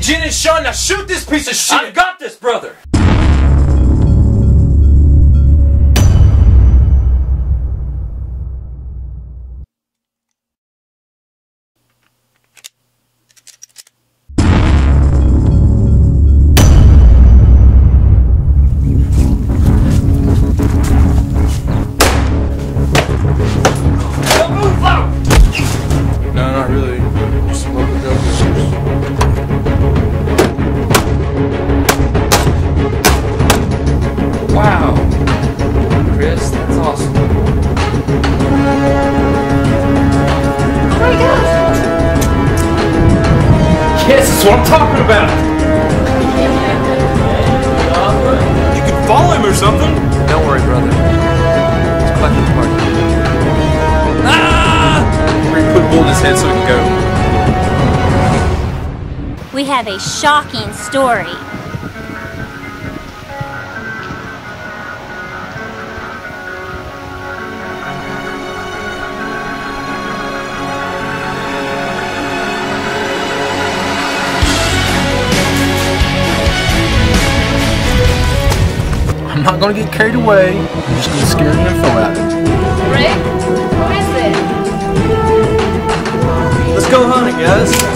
Jin and Sean, now shoot this piece of shit! I've got this, brother! No, not really. Just smoking dope. Wow. Chris, that's awesome. Oh my gosh! Yes, that's what I'm talking about! You can follow him or something. Don't worry, brother. Let's collect the party. We're gonna put a bullet in his head so he can go. We have a shocking story. I'm not gonna get carried away. I'm just gonna scare the info out of him. Rick, what is it? Let's go hunting, guys.